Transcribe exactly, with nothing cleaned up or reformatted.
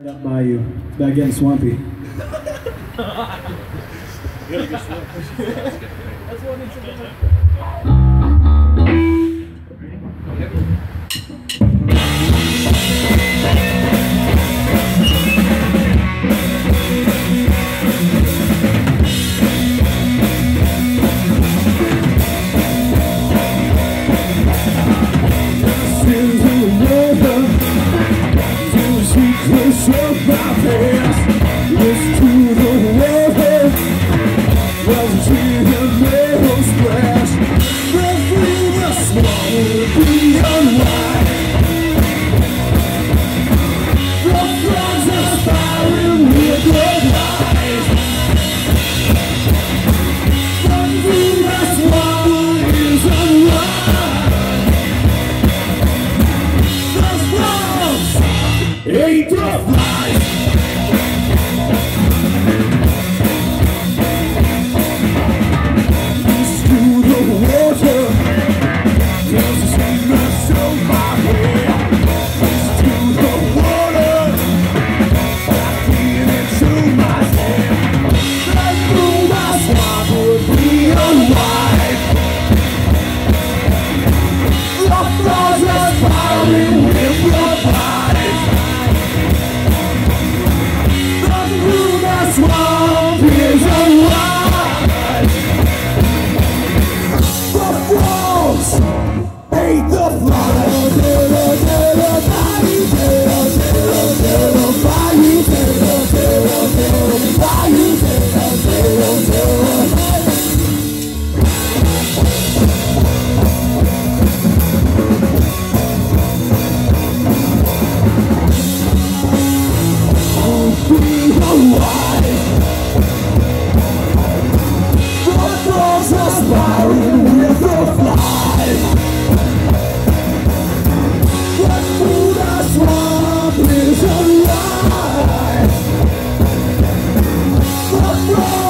Up by you, about getting swampy. Push up my pants, listen to the water, while the chicken metal splash. The freedom swamp will be unwide. The flags are firing with the light. The freedom swamp is unwide. The flags ain't the flies. Listen to the water, cause the sweetness of my head. Listen to the water, I feel it through my head. That through my swamp would be unwide. The flaws are firing with the light. Swamp is alive. The frogs ate the flies. Be alive. Aspiring with the flies. But through the swamp is alive. The